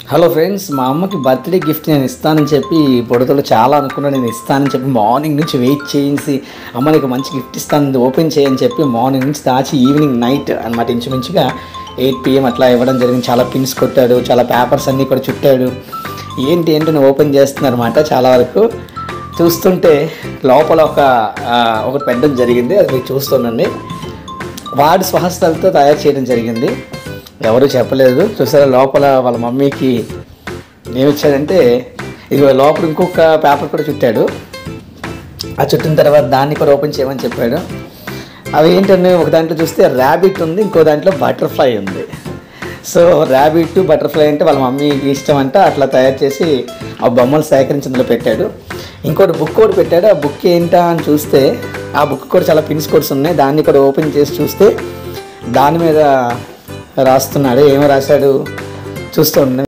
Hello friends, మా అమ్మకి birthday gift నేను ఇస్తానని చెప్పి పొడతలో చాలా అనుకున్నాను. నేను ఇస్తానని చెప్పి మార్నింగ్ నుంచి వెయిట్ చేసి అమ్మ నీకు మంచి గిఫ్ట్ ఇస్తాను ఓపెన్ చేయని చెప్పి మార్నింగ్ నుంచి దాచి ఈవినింగ్ నైట్ అనమాట ఇంచుమించుగా 8 PM అట్లా ఇవ్వడం జరిగింది. చాలా పిన్స్ కొట్టాడు, చాలా పేపర్స్ అన్నీ కూడా చుట్టాడు. ఏంటి నేను ఓపెన్ చేస్తున్నాను అనమాట. చాలా వరకు చూస్తుంటే లోపల ఒకటి పెట్టడం జరిగింది. అది మీరు చూస్తుండండి. వాడి స్వహస్తాలతో తయారు చేయడం జరిగింది. ఎవరు చెప్పలేదు. చూసారా లోపల వాళ్ళ మమ్మీకి ఏమిచ్చాడంటే ఇది లోపల ఇంకొక పేపర్ కూడా చుట్టాడు. ఆ చుట్టిన తర్వాత దాన్ని కూడా ఓపెన్ చేయమని చెప్పాడు. అవి ఏంటంటే ఒక దాంట్లో చూస్తే ర్యాబిట్ ఉంది, ఇంకో దాంట్లో బటర్ఫ్లై ఉంది. సో ర్యాబిట్ బటర్ఫ్లై అంటే వాళ్ళ మమ్మీకి ఇష్టం అంట. అట్లా తయారు చేసి ఆ బొమ్మలు సేకరించిందులో పెట్టాడు. ఇంకోటి బుక్ కూడా పెట్టాడు. ఆ బుక్ ఏంటా అని చూస్తే ఆ బుక్ కూడా చాలా పిన్స్ కోడ్స్ ఉన్నాయి. దాన్ని కూడా ఓపెన్ చేసి చూస్తే దాని మీద రాస్తున్నాడు. ఏమో రాశాడు చూస్తూ ఉండండి.